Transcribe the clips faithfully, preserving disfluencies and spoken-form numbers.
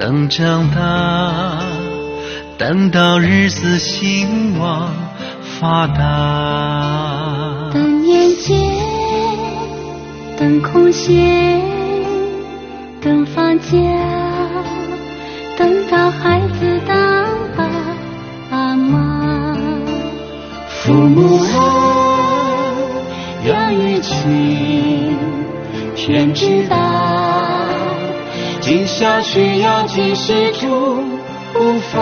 等长大，等到日子兴旺发达， 等年节，等空闲，等放假，等到孩子当爸爸妈， 父母爱，养育情，天知道，今宵需要及时出发。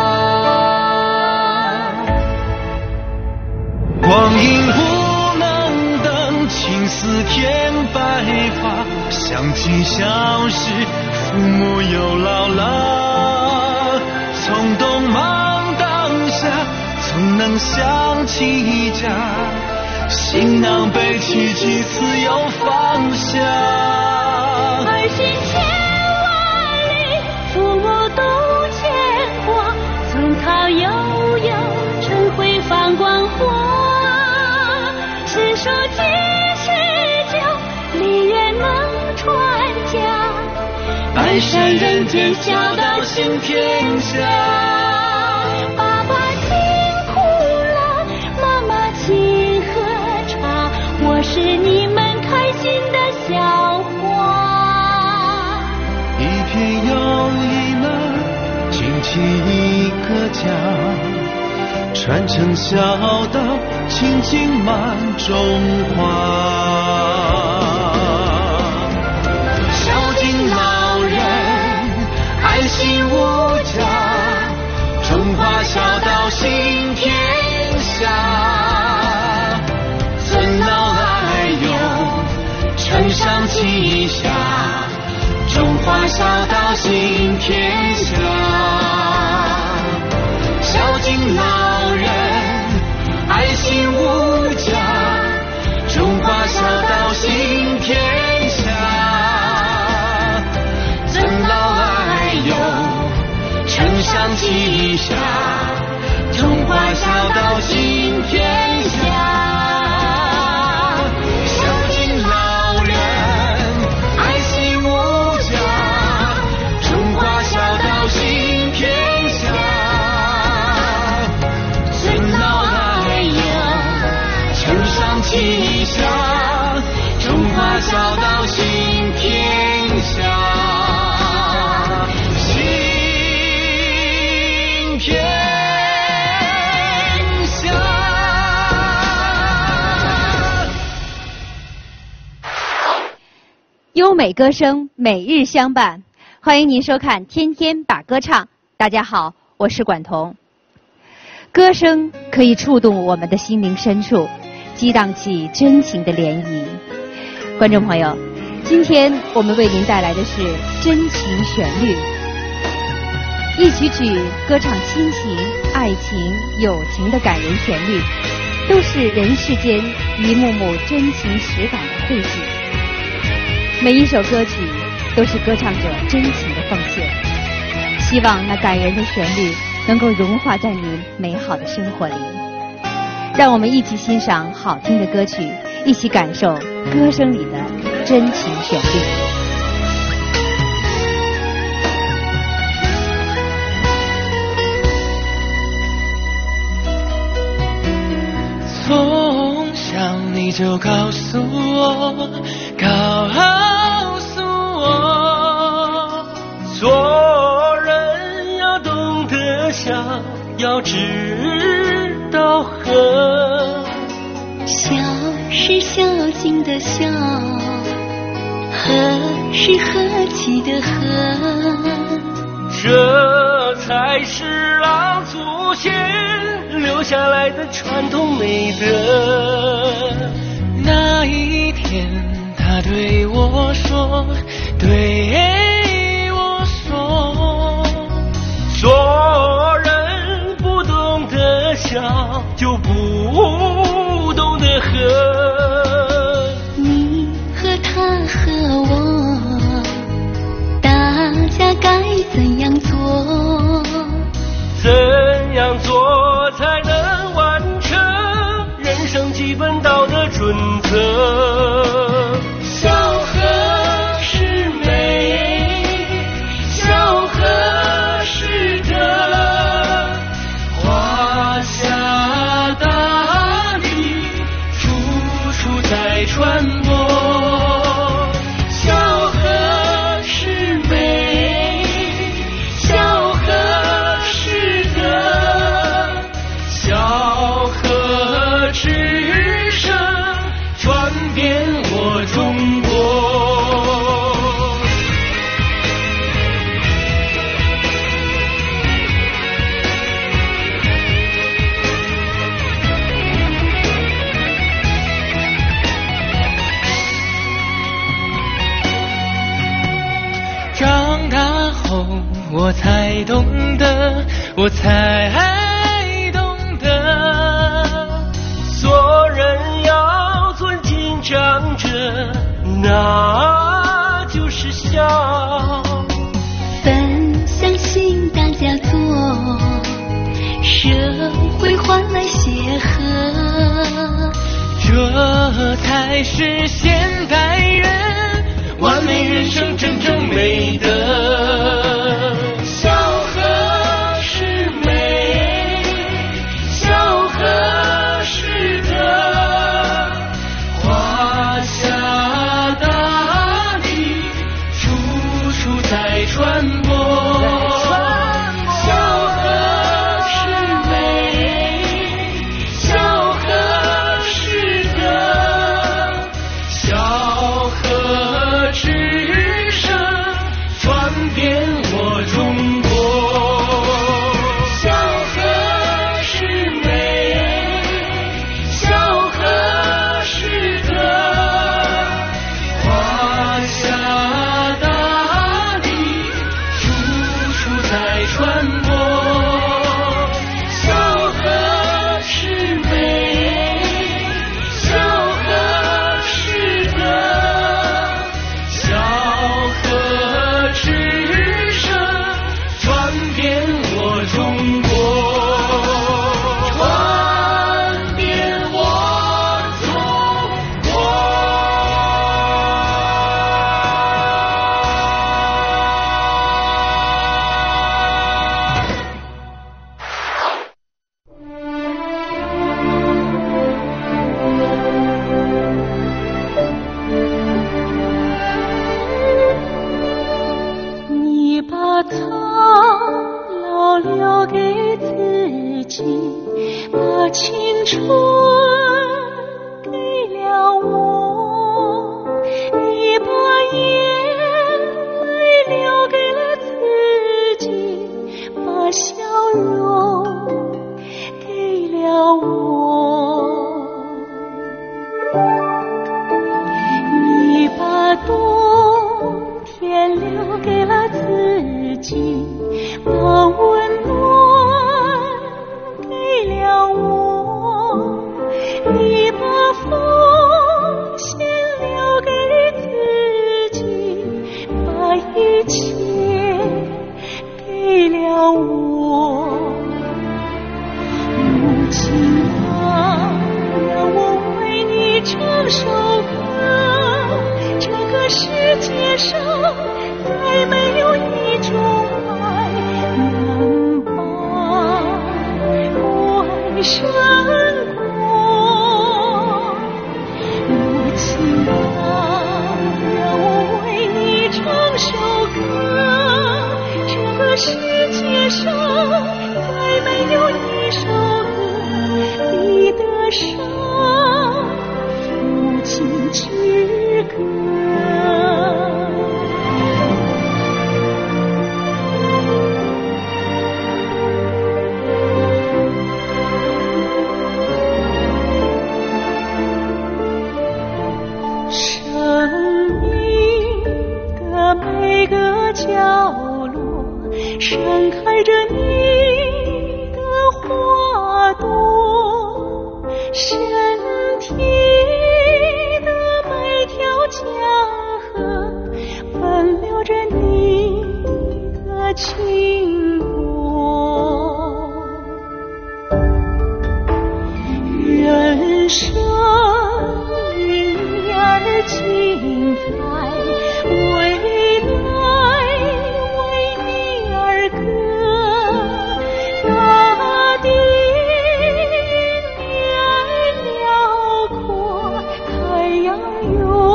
光阴不能等，青丝添白发，想起小时，父母又老了，从东忙当下，总能想起家，行囊背起几次又放下， 儿行千万里，父母都牵挂，松涛悠悠，晨晖放光华，诗书几十酒，梨园能传家， 百善人间，孝道行天下。 爸爸请苦了，妈妈请喝茶，我是你们开心的笑话。 一片又一门，惊起一个家，传承孝道，亲情满中华。孝敬老人，爱惜无价，中华孝道行天下。尊老爱幼，承上启下，中华孝道行天下。孝敬老人，爱惜无价，中华孝道行天下。尊老爱幼，承上启下，中华孝道行天下。旗下，中华孝道行天下，行天下。 优美歌声，每日相伴。欢迎您收看《天天把歌唱》。大家好，我是管彤。歌声可以触动我们的心灵深处，激荡起真情的涟漪。观众朋友，今天我们为您带来的是真情旋律，一曲曲歌唱亲情、爱情、友情的感人旋律，都是人世间一幕幕真情实感的汇聚。每一首歌曲都是歌唱者真情的奉献，希望那感人的旋律能够融化在您美好的生活里。让我们一起欣赏好听的歌曲，一起感受歌声里的真情旋律。 从小你就告诉我，告诉我，做人要懂得笑，要知道和。 孝是孝敬的孝，和是和气的和， 这才是老祖先留下来的传统美德。那一天他对我说，对我说，做人不懂得孝，就不懂得和。 你和他和我，大家该怎样做？ 怎样做才能完成人生基本道德准则？孝和是美，孝和我才懂得，我才懂得，做人要尊敬长者，那就是孝。 本相信大家做，社会换来协和， 这才是现代人完美人生真正美德。孝和是美，孝和是德，华夏大地处处在传播。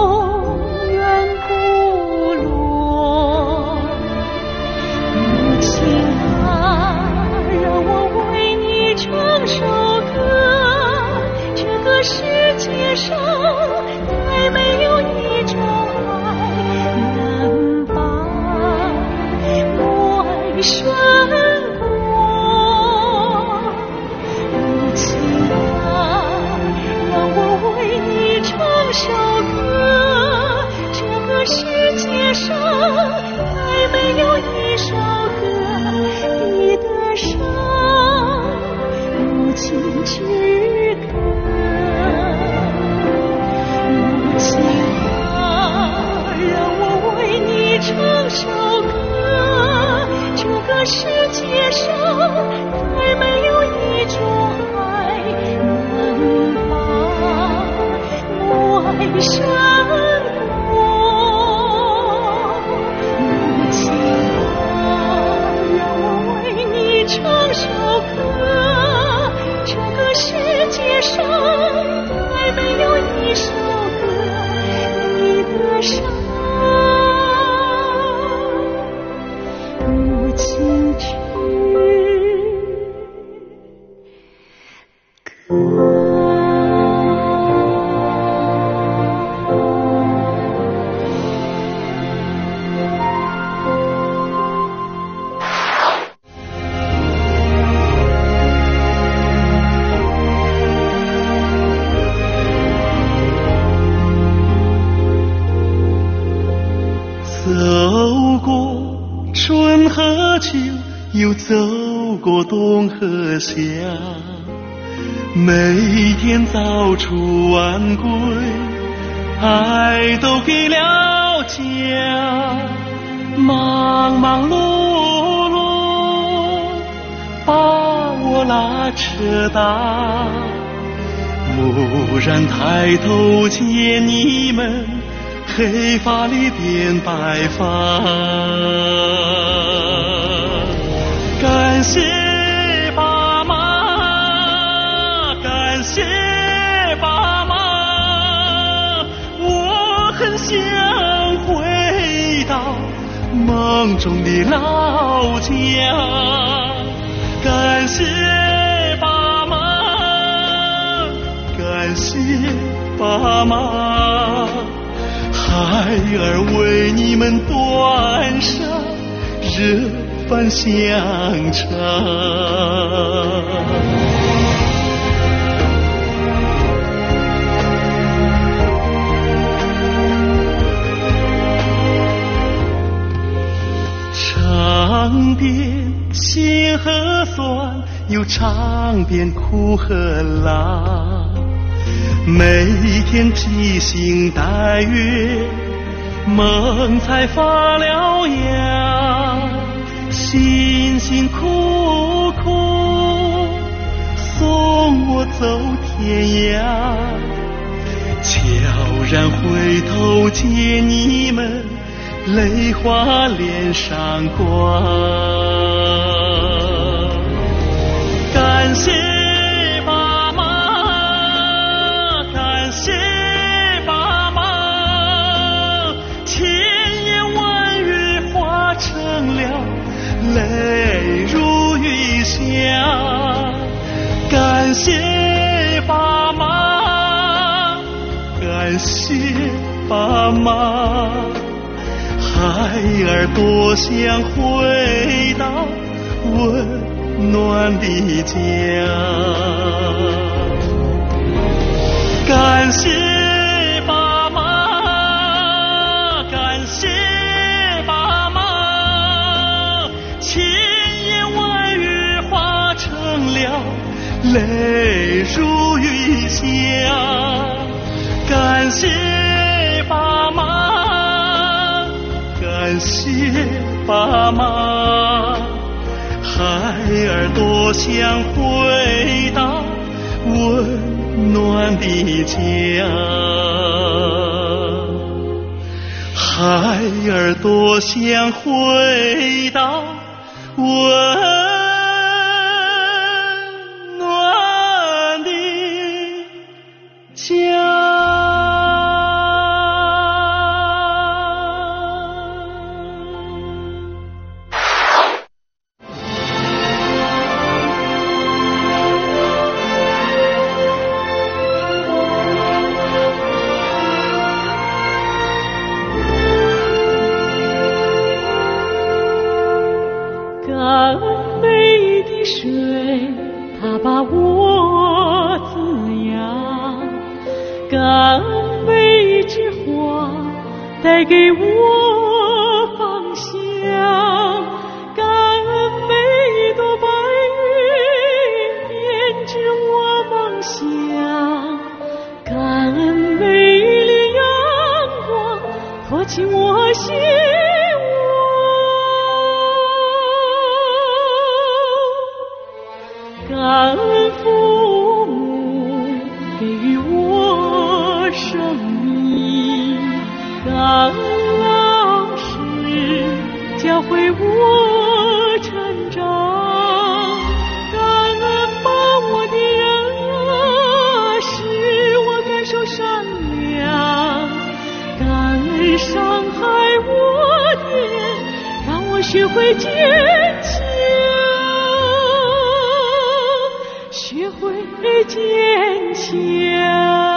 永远不落。母亲河久，又走过东河夏，每天早出晚归，爱都给了家。忙忙碌碌，把我拉扯大，蓦然抬头见你们，黑发里变白发。感谢爸妈，感谢爸妈，我很想回到梦中的老家。感谢爸妈，感谢爸妈，孩儿为你们端上热饭香茶。尝遍辛和酸，又尝遍苦和辣，每天披星戴月，梦才发了芽。辛辛苦苦送我走天涯，悄然回头见你们，泪花脸上挂。感谢爸妈，感谢爸妈，千言万语化成了泪如雨下。感谢爸妈，感谢爸妈，孩儿多想回到温暖的家。感谢爸妈，感谢爸妈，千言万语化成了泪如雨下。感谢爸妈，感谢爸妈，孩儿多想回到温暖的家。孩儿多想回到温暖的家。 把我滋养，感恩每一枝花带给我方向，感恩每一朵白云编织我梦想，感恩每一缕阳光托起我心。感恩父母给予我生命，感恩老师教会我成长，感恩把我的人使我感受善良，感恩伤害我的人让我学会坚强。学会坚强。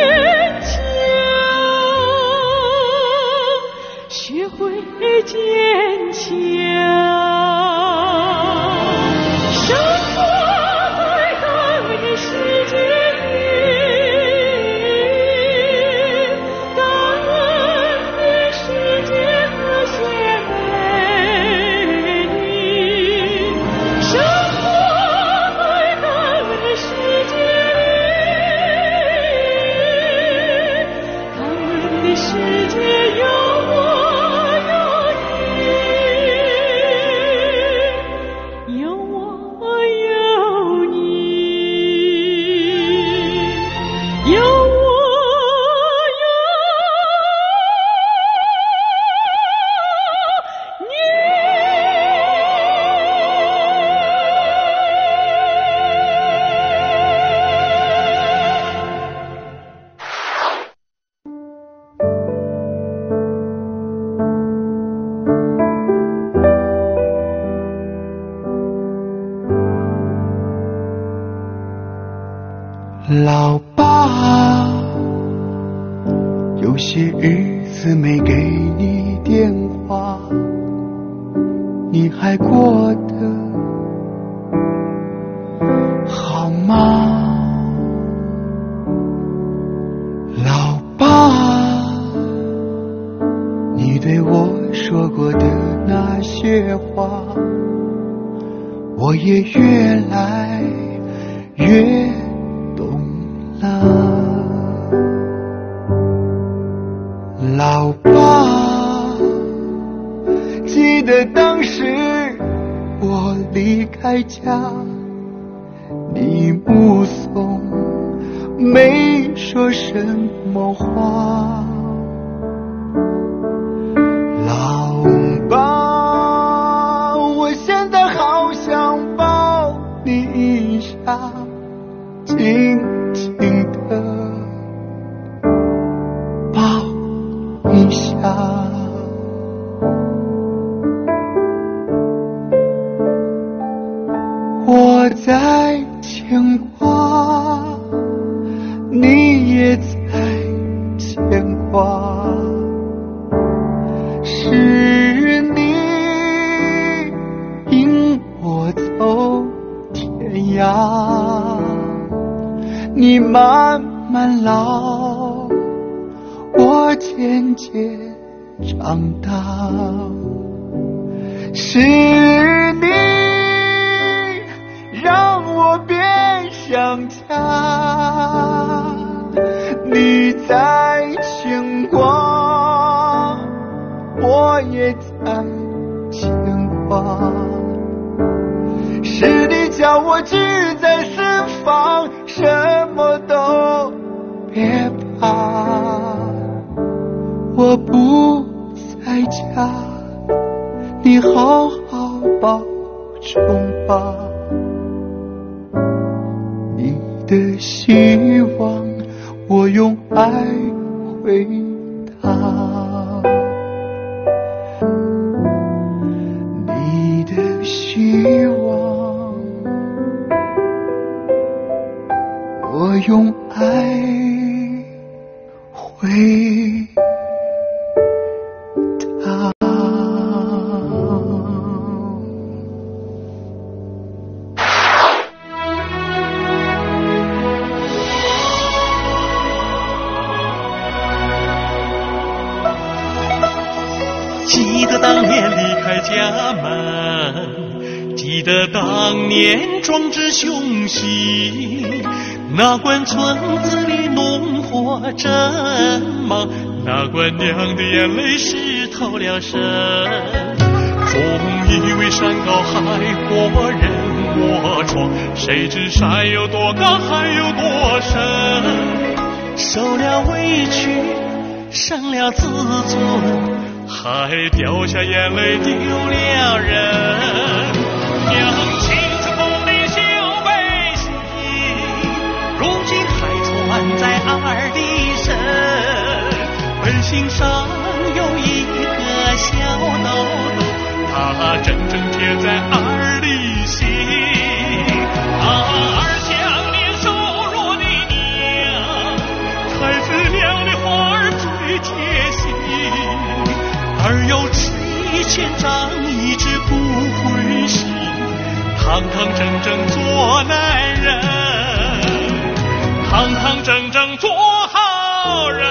老爸，有些日子没给你电话，你还过得好吗？老爸，你对我说过的那些话，我也越来越懂了。老爸，记得当时我离开家，你目送没说什么话。老爸，我现在好想抱你一下，紧紧地抱一下。我在牵挂，你也在牵挂，是你引我走天涯，你慢慢老，我渐渐长大，是你让我别想家，你在牵挂，我也在牵挂，是你叫我志在四方，什么都别怕，我不在家，你好好保重吧。你的希望我用爱回答，你的希望我用爱回答。 记得当年离开家门，记得当年壮志雄心，哪管村子里农活正忙，哪管娘的眼泪湿透了身，总以为山高海阔人窝窗，谁知山有多高海有多深，受了委屈伤了自尊，还掉下眼泪丢了人。娘亲自宫里小百姓，如今还穿在二弟身，本心上有一个小豆豆，它真正贴在二弟心。啊，二想念瘦弱的娘，才贴心，儿有七千丈，一直不灰心，堂堂正正做男人，堂堂正正做好人。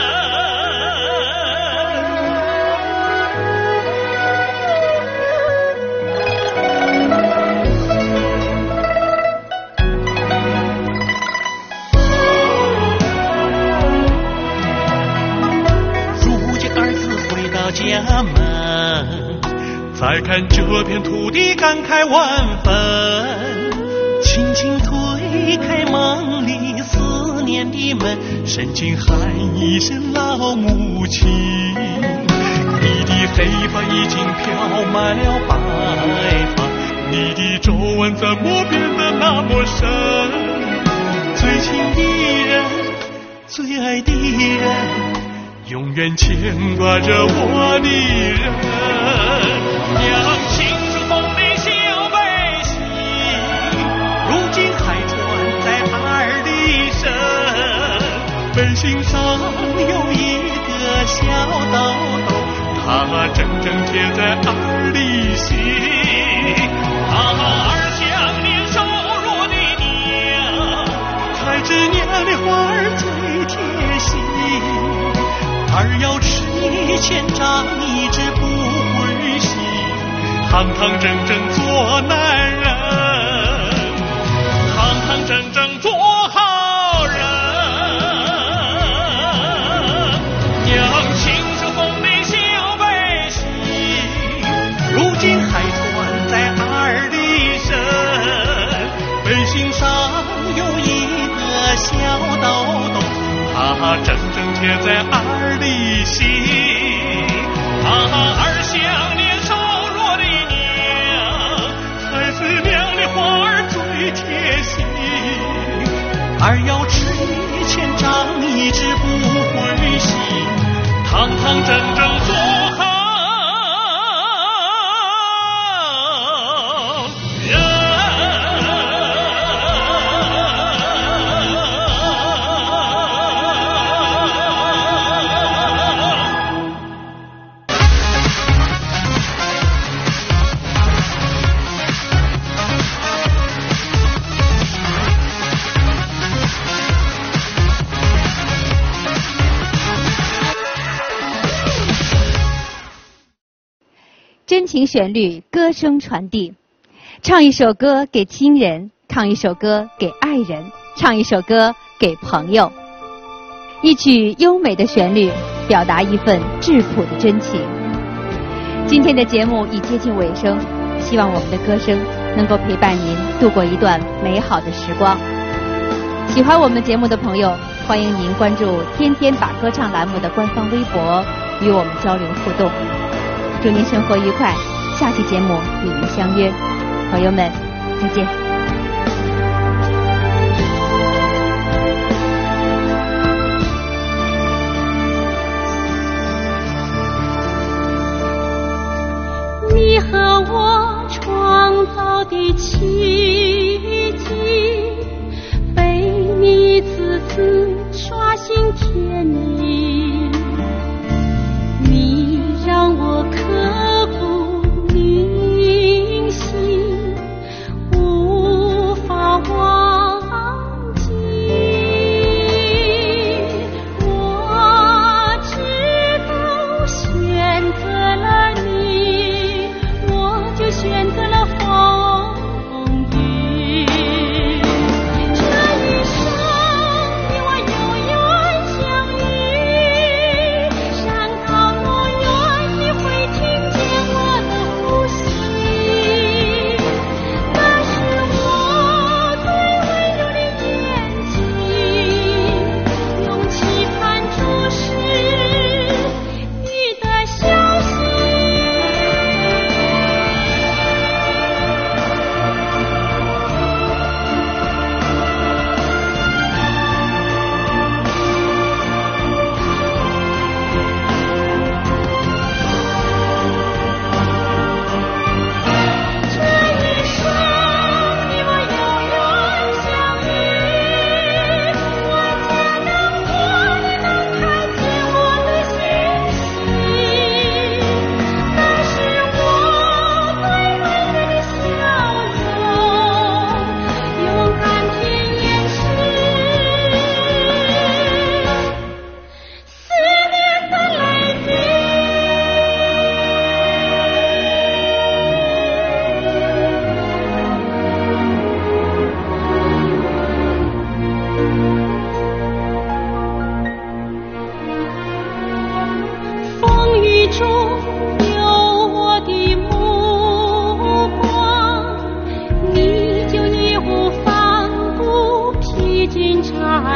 家门，再看这片土地，感慨万分。轻轻推开梦里思念的门，深情喊一声老母亲。你的黑发已经飘满了白发，你的皱纹怎么变得那么深？最亲的人，最爱的人，永远牵挂着我的人。娘亲是丰眉小背心，如今还穿在儿的身。背心上有一个小豆豆，它真正贴在儿的心。啊，儿想念瘦弱的娘，才知娘的话儿最贴心。儿要吃一千丈，一直不灰心，堂堂正正做男人，堂堂正正做好人。娘亲是丰眉小背心，如今还穿在儿的身。背心上有一个小豆豆，它真正贴在儿的心。啊，儿想念瘦弱的娘，才是娘的话儿最贴心。儿要吃一千丈，一直不灰心，堂堂正正做好人。 真情旋律，歌声传递。唱一首歌给亲人，唱一首歌给爱人，唱一首歌给朋友。一曲优美的旋律，表达一份质朴的真情。今天的节目已接近尾声，希望我们的歌声能够陪伴您度过一段美好的时光。喜欢我们节目的朋友，欢迎您关注天天把歌唱栏目的官方微博，与我们交流互动。祝您生活愉快，下期节目与您相约，朋友们，再见。 你和我创造的奇迹，被你一次次刷新天理。你让我刻骨铭心，无法忘记。我只够选择了你，我就选择了风雨。这一生你我有缘相遇。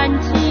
安静。